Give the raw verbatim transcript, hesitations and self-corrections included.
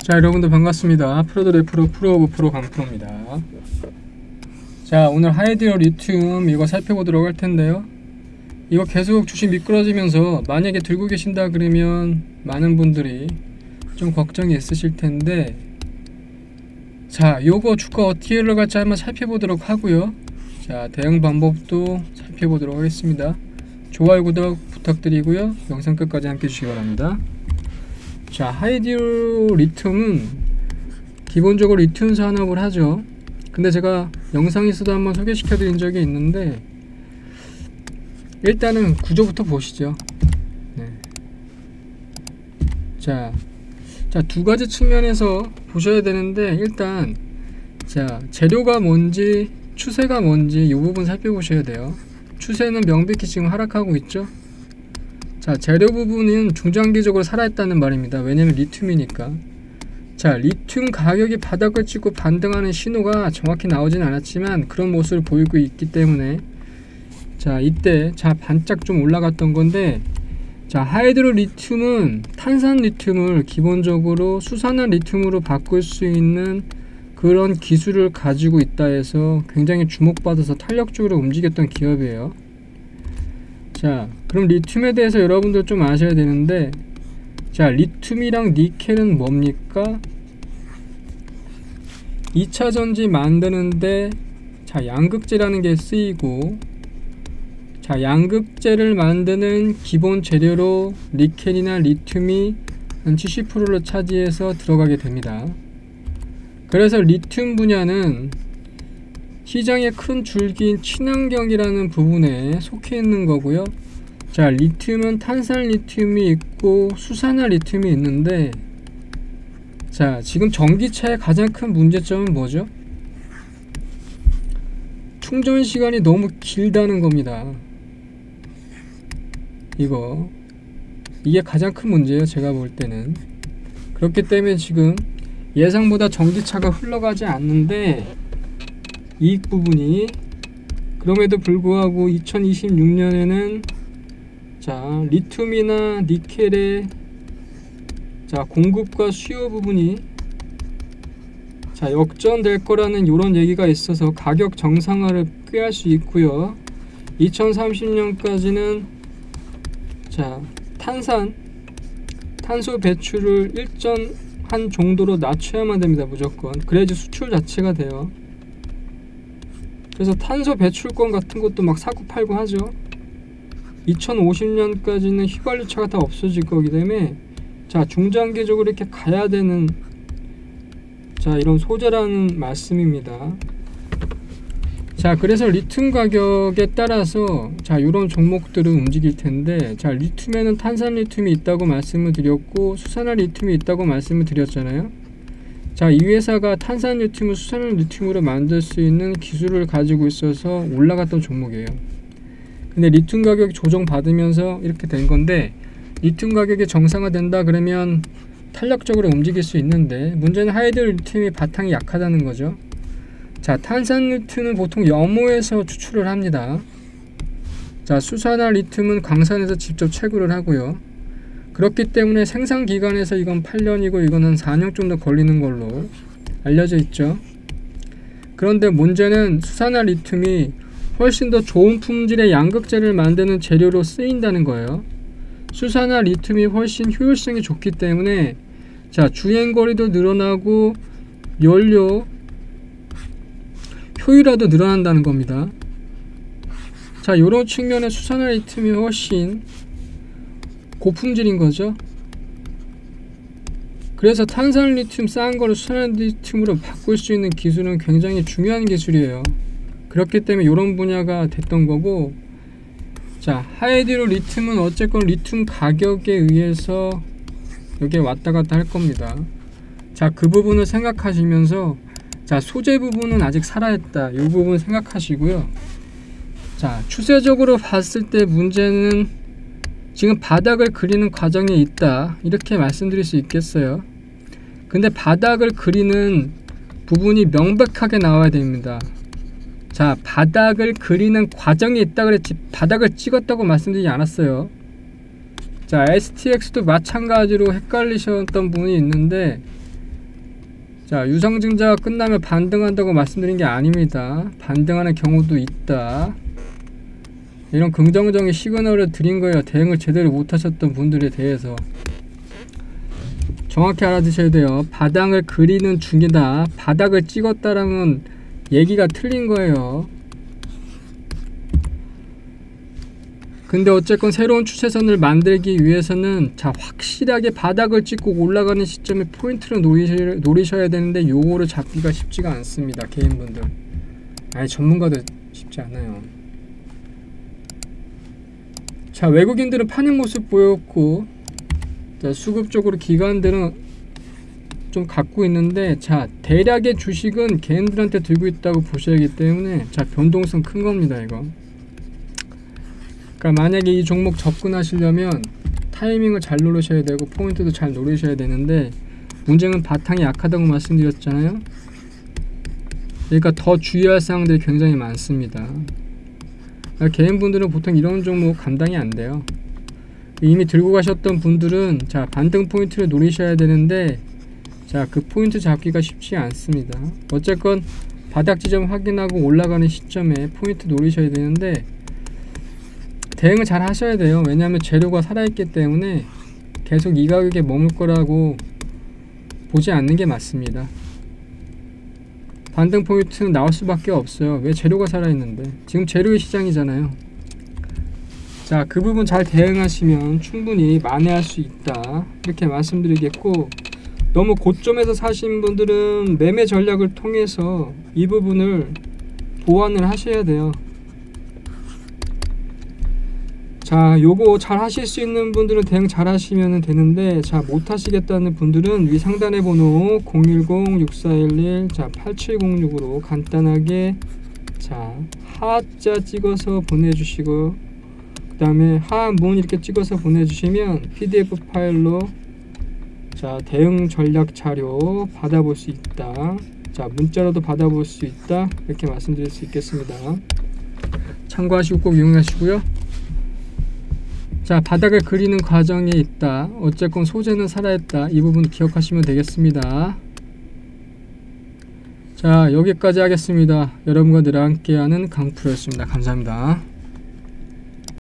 자, 여러분들 반갑습니다. 프로들의 프로, 프로 오브 프로 강프로입니다. 자, 오늘 하이디로 리튬 이거 살펴보도록 할 텐데요. 이거 계속 주식 미끄러지면서 만약에 들고 계신다 그러면 많은 분들이 좀 걱정이 있으실 텐데, 자, 요거 주가 어떻게 흘러갈지 한번 살펴보도록 하고요. 자, 대응 방법도 살펴보도록 하겠습니다. 좋아요, 구독 부탁드리고요. 영상 끝까지 함께 해주시기 바랍니다. 자, 하이디로 리튬은 기본적으로 리튬 산업을 하죠. 근데 제가 영상에서도 한번 소개시켜 드린 적이 있는데, 일단은 구조부터 보시죠. 네. 자, 자, 두 가지 측면에서 보셔야 되는데, 일단 자, 재료가 뭔지 추세가 뭔지 이 부분 살펴보셔야 돼요. 추세는 명백히 지금 하락하고 있죠. 자, 재료 부분은 중장기적으로 살아있다는 말입니다. 왜냐면 리튬이니까. 자, 리튬 가격이 바닥을 찍고 반등하는 신호가 정확히 나오진 않았지만 그런 모습을 보이고 있기 때문에, 자, 이때 자 반짝 좀 올라갔던 건데, 자, 하이드로 리튬은 탄산 리튬을 기본적으로 수산화 리튬으로 바꿀 수 있는 그런 기술을 가지고 있다 해서 굉장히 주목받아서 탄력적으로 움직였던 기업이에요. 자, 그럼 리튬에 대해서 여러분들 좀 아셔야 되는데, 자, 리튬이랑 니켈은 뭡니까? 이 차 전지 만드는데, 자, 양극재라는 게 쓰이고, 자, 양극재를 만드는 기본 재료로 니켈이나 리튬이 한 칠십 퍼센트를 차지해서 들어가게 됩니다. 그래서 리튬 분야는 시장의 큰 줄기인 친환경이라는 부분에 속해 있는 거고요. 자, 리튬은 탄산 리튬이 있고 수산화 리튬이 있는데, 자, 지금 전기차의 가장 큰 문제점은 뭐죠? 충전 시간이 너무 길다는 겁니다. 이거 이게 가장 큰 문제예요, 제가 볼 때는. 그렇기 때문에 지금 예상보다 전기차가 흘러가지 않는데, 이익 부분이, 그럼에도 불구하고 이천이십육 년에는 자, 리튬이나 니켈의 자, 공급과 수요 부분이 자, 역전될 거라는 이런 얘기가 있어서 가격 정상화를 꾀할 수 있고요. 이천삼십 년까지는 자, 탄산 탄소 배출을 일정한 정도로 낮춰야만 됩니다. 무조건. 그래야지 수출 자체가 돼요. 그래서 탄소 배출권 같은 것도 막 사고 팔고 하죠. 이천오십 년까지는 휘발유차가 다 없어질 거기 때문에, 자, 중장기적으로 이렇게 가야 되는 자, 이런 소재라는 말씀입니다. 자, 그래서 리튬 가격에 따라서 자, 이런 종목들은 움직일 텐데, 자, 리튬에는 탄산 리튬이 있다고 말씀을 드렸고 수산화 리튬이 있다고 말씀을 드렸잖아요. 자, 이 회사가 탄산 리튬을 수산화 리튬으로 만들 수 있는 기술을 가지고 있어서 올라갔던 종목이에요. 근데 리튬 가격이 조정받으면서 이렇게 된 건데, 리튬 가격이 정상화된다 그러면 탄력적으로 움직일 수 있는데, 문제는 하이드로 리튬이 바탕이 약하다는 거죠. 자, 탄산 리튬은 보통 염호에서 추출을 합니다. 자, 수산화 리튬은 광산에서 직접 채굴을 하고요. 그렇기 때문에 생산 기간에서 이건 팔 년이고 이거는 사 년 정도 걸리는 걸로 알려져 있죠. 그런데 문제는 수산화 리튬이 훨씬 더 좋은 품질의 양극재를 만드는 재료로 쓰인다는 거예요. 수산화 리튬이 훨씬 효율성이 좋기 때문에, 자, 주행거리도 늘어나고 연료 효율화도 늘어난다는 겁니다. 자, 이런 측면에 수산화 리튬이 훨씬 고품질인 거죠. 그래서 탄산 리튬 싼 거를 수산화 리튬으로 바꿀 수 있는 기술은 굉장히 중요한 기술이에요. 그렇기 때문에 이런 분야가 됐던 거고, 자, 하이디로 리튬은 어쨌건 리튬 가격에 의해서 여기에 왔다 갔다 할 겁니다. 자, 그 부분을 생각하시면서, 자, 소재 부분은 아직 살아있다, 이 부분 생각하시고요. 자, 추세적으로 봤을 때 문제는 지금 바닥을 그리는 과정에 있다, 이렇게 말씀드릴 수 있겠어요. 근데 바닥을 그리는 부분이 명백하게 나와야 됩니다. 자, 바닥을 그리는 과정이 있다 그랬지 바닥을 찍었다고 말씀드리지 않았어요. 자, 에스티엑스도 마찬가지로 헷갈리셨던 분이 있는데, 자, 유상증자가 끝나면 반등한다고 말씀드린 게 아닙니다. 반등하는 경우도 있다. 이런 긍정적인 시그널을 드린 거예요. 대응을 제대로 못하셨던 분들에 대해서. 정확히 알아두셔야 돼요. 바닥을 그리는 중이다. 바닥을 찍었다라는 얘기가 틀린 거예요. 근데 어쨌건 새로운 추세선을 만들기 위해서는 자, 확실하게 바닥을 찍고 올라가는 시점에 포인트를 노리셔, 노리셔야 되는데 요거를 잡기가 쉽지가 않습니다. 개인분들. 아니, 전문가도 쉽지 않아요. 자, 외국인들은 파는 모습 보였고, 자, 수급적으로 기관들은 좀 갖고 있는데, 자, 대략의 주식은 개인들한테 들고 있다고 보셔야 하기 때문에, 자, 변동성 큰 겁니다, 이거. 그러니까 만약에 이 종목 접근하시려면 타이밍을 잘 노리셔야 되고 포인트도 잘 노리셔야 되는데, 문제는 바탕이 약하다고 말씀드렸잖아요. 그러니까 더 주의할 사항들이 굉장히 많습니다. 그러니까 개인분들은 보통 이런 종목 감당이 안 돼요. 이미 들고 가셨던 분들은 자, 반등 포인트를 노리셔야 되는데, 자, 그 포인트 잡기가 쉽지 않습니다. 어쨌건 바닥 지점 확인하고 올라가는 시점에 포인트 노리셔야 되는데, 대응을 잘 하셔야 돼요. 왜냐하면 재료가 살아있기 때문에 계속 이 가격에 머물 거라고 보지 않는 게 맞습니다. 반등 포인트는 나올 수밖에 없어요. 왜? 재료가 살아있는데. 지금 재료의 시장이잖아요. 자, 그 부분 잘 대응하시면 충분히 만회할 수 있다, 이렇게 말씀드리겠고, 너무 고점에서 사신 분들은 매매 전략을 통해서 이 부분을 보완을 하셔야 돼요. 자, 요거 잘 하실 수 있는 분들은 대응 잘 하시면 되는데, 자, 못 하시겠다는 분들은 위 상단의 번호 공일공 육사일일 자 팔칠공육으로 간단하게 자 하자 찍어서 보내주시고, 그 다음에 하문 이렇게 찍어서 보내주시면 피디에프 파일로 자 대응 전략 자료 받아볼 수 있다. 자, 문자로도 받아볼 수 있다, 이렇게 말씀드릴 수 있겠습니다. 참고하시고 꼭 이용하시고요. 자, 바닥을 그리는 과정에 있다. 어쨌건 소재는 살아있다. 이 부분 기억하시면 되겠습니다. 자, 여기까지 하겠습니다. 여러분과 늘 함께하는 강프로였습니다. 감사합니다.